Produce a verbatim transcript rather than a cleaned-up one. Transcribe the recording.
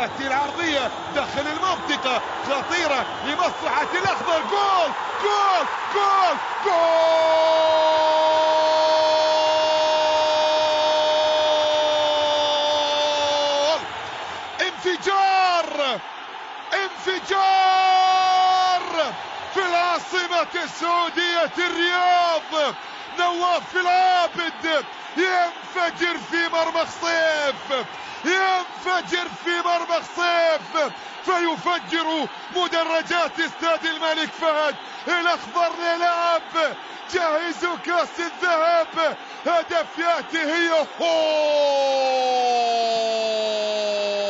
تأتي العرضية داخل المنطقة، خطيرة لمصلحة الأخضر. جول جول جول جول! انفجار انفجار في العاصمة السعودية الرياض. نواف العابد ينفجر في مرمى خصيف، ينفجر في مرمى خصيف، فيفجر مدرجات استاد الملك فهد. الأخضر للعب، جهزوا كاس الذهب، هدف يأتي هي هو